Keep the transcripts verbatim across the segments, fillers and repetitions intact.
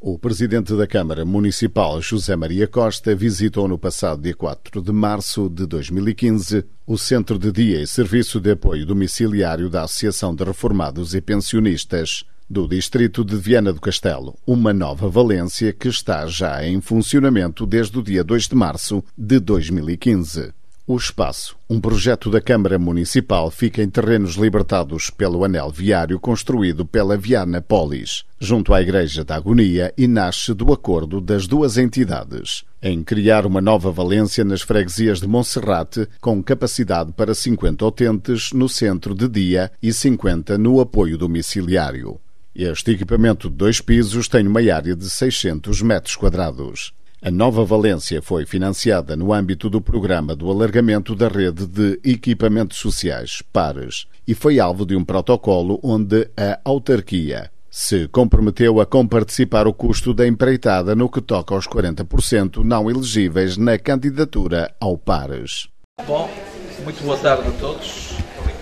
O presidente da Câmara Municipal, José Maria Costa, visitou no passado dia quatro de março de dois mil e quinze o Centro de Dia e Serviço de Apoio Domiciliário da Associação de Reformados e Pensionistas do Distrito de Viana do Castelo, uma nova Valência que está já em funcionamento desde o dia dois de março de dois mil e quinze. O espaço, um projeto da Câmara Municipal, fica em terrenos libertados pelo anel viário construído pela Viana Polis, junto à Igreja da Agonia, e nasce do acordo das duas entidades em criar uma nova Valência nas freguesias de Monserrate, com capacidade para cinquenta utentes no centro de dia e cinquenta no apoio domiciliário. Este equipamento de dois pisos tem uma área de seiscentos metros quadrados. A nova Valência foi financiada no âmbito do Programa do Alargamento da Rede de Equipamentos Sociais, PARES, e foi alvo de um protocolo onde a autarquia se comprometeu a comparticipar o custo da empreitada no que toca aos quarenta por cento não elegíveis na candidatura ao PARES. Bom, muito boa tarde a todos.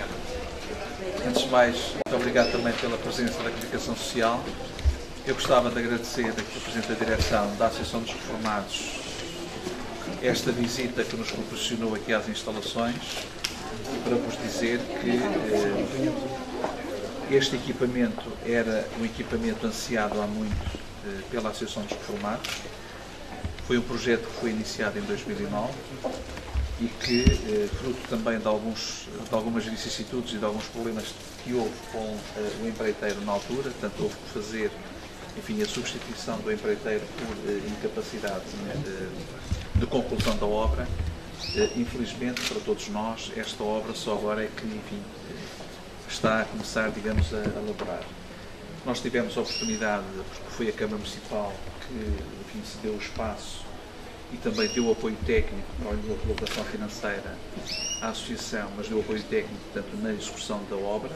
Antes de mais, muito obrigado também pela presença da Comunicação Social. Eu gostava de agradecer aqui ao Presidente da Direção da Associação dos Reformados esta visita que nos proporcionou aqui às instalações, para vos dizer que eh, este equipamento era um equipamento ansiado há muito eh, pela Associação dos Reformados. Foi um projeto que foi iniciado em dois mil e nove e que, eh, fruto também de, alguns, de algumas vicissitudes e de alguns problemas que houve com eh, o empreiteiro na altura, portanto houve que fazer enfim, a substituição do empreiteiro por eh, incapacidade de, de conclusão da obra. Eh, infelizmente, para todos nós, esta obra só agora é que, enfim, está a começar, digamos, a, a elaborar. Nós tivemos a oportunidade, porque foi a Câmara Municipal que, enfim, se deu o espaço e também deu o apoio técnico, para a colaboração financeira à Associação, mas deu o apoio técnico, portanto, na execução da obra.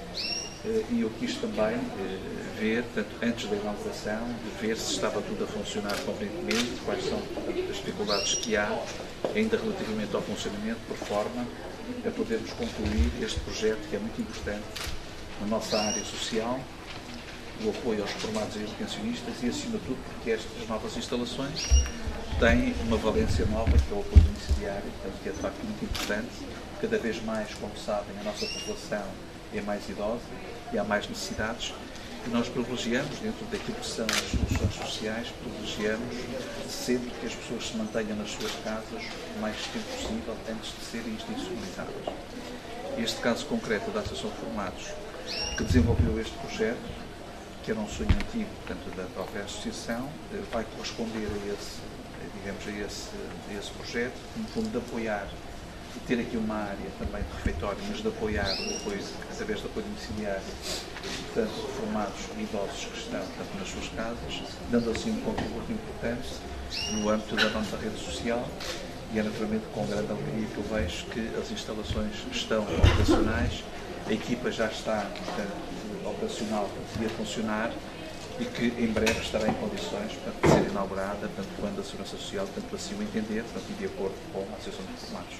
E eu quis também ver, portanto, antes da inauguração, de ver se estava tudo a funcionar convenientemente, quais são, portanto, as dificuldades que há, ainda relativamente ao funcionamento, por forma a podermos concluir este projeto que é muito importante na nossa área social, o apoio aos reformados e aos pensionistas e, acima de tudo, porque estas novas instalações têm uma valência nova, que é o apoio domiciliário, portanto, que é de facto muito importante. Cada vez mais, como sabem, a nossa população é mais idosa e há mais necessidades, e nós privilegiamos, dentro daquilo que são as soluções sociais, privilegiamos sempre que as pessoas se mantenham nas suas casas o mais tempo possível antes de serem institucionalizadas. Este caso concreto da Associação de Reformados, que desenvolveu este projeto, que era um sonho antigo, portanto, da própria Associação, vai corresponder a esse, digamos, a esse, a esse projeto, no fundo de apoiar e ter aqui uma área também de refeitório, mas de apoiar o apoio, através do apoio domiciliário, tanto reformados e idosos que estão tanto nas suas casas, dando assim um contributo importante no âmbito da nossa rede social, e é naturalmente com grande alegria que eu vejo que as instalações estão operacionais, a equipa já está, portanto, operacional e a funcionar, e que em breve estará em condições, portanto, de ser inaugurada, tanto quando a Segurança Social, tanto assim o entender, portanto, e de acordo com a Associação de Reformados.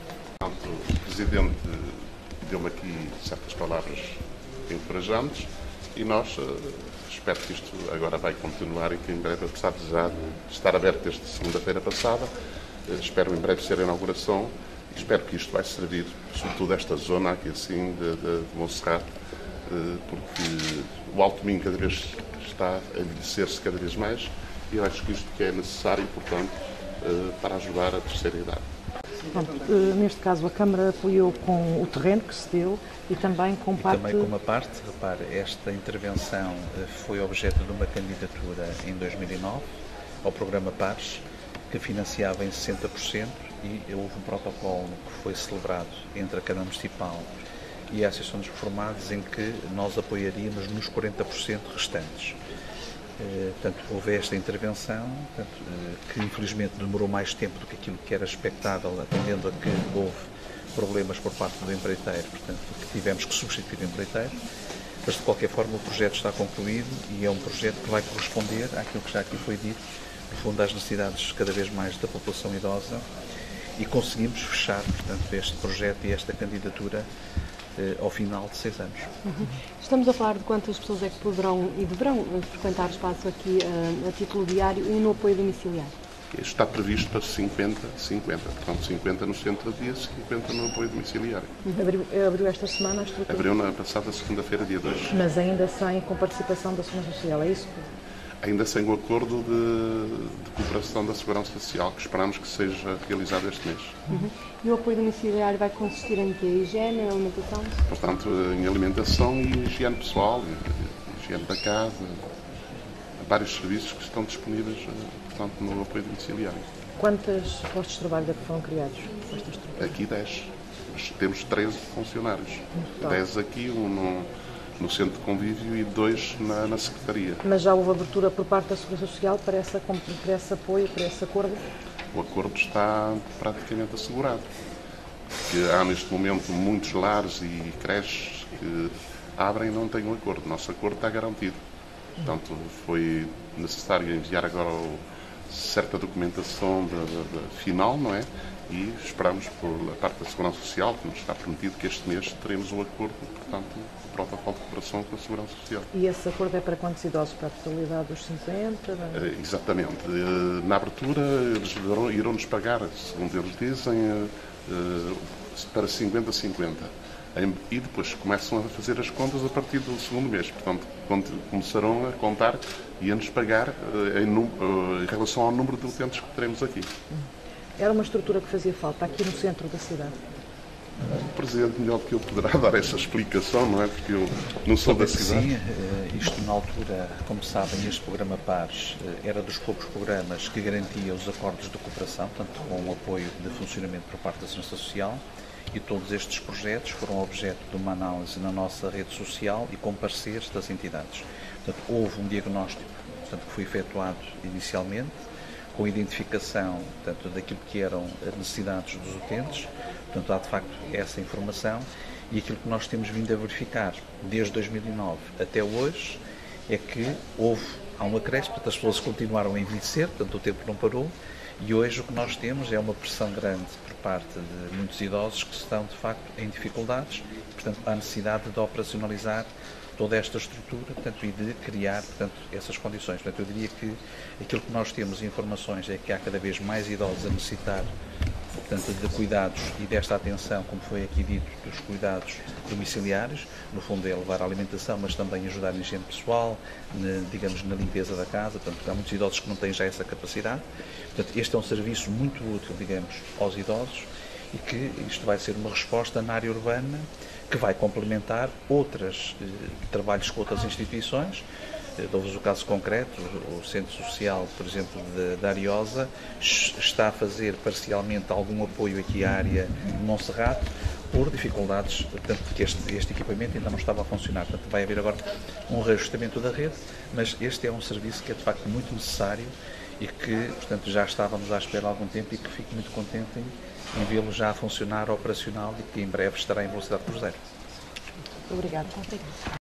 O Presidente deu-me aqui certas palavras encorajantes e nós uh, espero que isto agora vai continuar e que em breve, apesar de já estar aberto desde segunda-feira passada, uh, espero em breve ser a inauguração e espero que isto vai servir, sobretudo esta zona aqui assim de, de, de Monserrate, uh, porque o Alto Minho cada vez está a envelhecer-se cada vez mais e eu acho que isto que é necessário, portanto, uh, para ajudar a terceira idade. Pronto, neste caso a Câmara apoiou com o terreno que se deu e também com e parte... também com uma parte, repare, esta intervenção foi objeto de uma candidatura em dois mil e nove ao programa PARES, que financiava em sessenta por cento e houve um protocolo que foi celebrado entre a Câmara Municipal e a Associação dos Reformados em que nós apoiaríamos nos quarenta por cento restantes. Uh, portanto, houve esta intervenção, portanto, uh, que infelizmente demorou mais tempo do que aquilo que era expectável, atendendo a que houve problemas por parte do empreiteiro, portanto, que tivemos que substituir o empreiteiro, mas de qualquer forma o projeto está concluído e é um projeto que vai corresponder àquilo que já aqui foi dito, no fundo às necessidades cada vez mais da população idosa, e conseguimos fechar, portanto, este projeto e esta candidatura ao final de seis anos. Uhum. Estamos a falar de quantas pessoas é que poderão e deverão frequentar o espaço aqui a, a título diário e no apoio domiciliário? Está previsto para cinquenta, cinquenta. Portanto, cinquenta no centro de dia, cinquenta no apoio domiciliário. Abriu, abriu esta semana a estrutura? Abriu na passada segunda-feira, dia dois. Mas ainda sem com participação da Segurança Social, é isso? Ainda sem o acordo de, de cooperação da Segurança Social, que esperamos que seja realizado este mês. Uhum. E o apoio domiciliário vai consistir em quê? Higiene, alimentação? Portanto, em alimentação e higiene pessoal, higiene da casa, vários serviços que estão disponíveis, portanto, no apoio domiciliário. Quantos postos de trabalho é que foram criados com esta estrutura? Aqui dez. Mas temos treze funcionários. dez aqui, um no, no centro de convívio e dois na, na secretaria. Mas já houve abertura por parte da Segurança Social para, essa, para esse apoio, para esse acordo? O acordo está praticamente assegurado. Porque há neste momento muitos lares e creches que abrem e não têm um acordo. O nosso acordo está garantido. Portanto, foi necessário enviar agora o, certa documentação de, de, de final, não é? E esperamos, pela parte da Segurança Social, que nos está prometido que este mês teremos o acordo, portanto, o protocolo de cooperação com a Segurança Social. E esse acordo é para quantos idosos? Para a totalidade dos cinquenta? Uh, exatamente. Uh, na abertura, eles irão-nos pagar, segundo eles dizem, uh, uh, para cinquenta a cinquenta. E depois começam a fazer as contas a partir do segundo mês. Portanto, começarão a contar e a nos pagar uh, em, uh, em relação ao número de utentes que teremos aqui. Era uma estrutura que fazia falta aqui no centro da cidade? O Presidente melhor que eu poderá dar essa explicação, não é? Porque eu não sou da cidade. Sim, isto na altura, como sabem, este programa Pares era dos poucos programas que garantia os acordos de cooperação, tanto com o apoio de funcionamento por parte da Segurança Social, e todos estes projetos foram objeto de uma análise na nossa rede social e com parceiros das entidades. Portanto, houve um diagnóstico, portanto, que foi efetuado inicialmente, com a identificação, portanto, daquilo que eram as necessidades dos utentes. Portanto, há de facto essa informação, e aquilo que nós temos vindo a verificar desde dois mil e nove até hoje é que houve, há um acréscimo, portanto, as pessoas continuaram a envelhecer, portanto o tempo não parou, e hoje o que nós temos é uma pressão grande por parte de muitos idosos que estão de facto em dificuldades, portanto há necessidade de operacionalizar toda esta estrutura, portanto, e de criar, portanto, essas condições. Portanto, eu diria que aquilo que nós temos informações é que há cada vez mais idosos a necessitar, portanto, de cuidados e desta atenção, como foi aqui dito, dos cuidados domiciliários. No fundo é levar a alimentação, mas também ajudar na higiene pessoal, na, digamos, na limpeza da casa. Portanto, há muitos idosos que não têm já essa capacidade. Portanto, este é um serviço muito útil, digamos, aos idosos, e que isto vai ser uma resposta na área urbana que vai complementar outros eh, trabalhos com outras instituições. Dou-vos o caso concreto, o Centro Social, por exemplo, da Ariosa, está a fazer parcialmente algum apoio aqui à área de Monserrate, por dificuldades, portanto, que este, este equipamento ainda não estava a funcionar. Portanto, vai haver agora um reajustamento da rede, mas este é um serviço que é de facto muito necessário e que, portanto, já estávamos à espera há algum tempo, e que fico muito contente em, em vê-lo já a funcionar operacional, e que em breve estará em velocidade cruzeiro. Obrigada.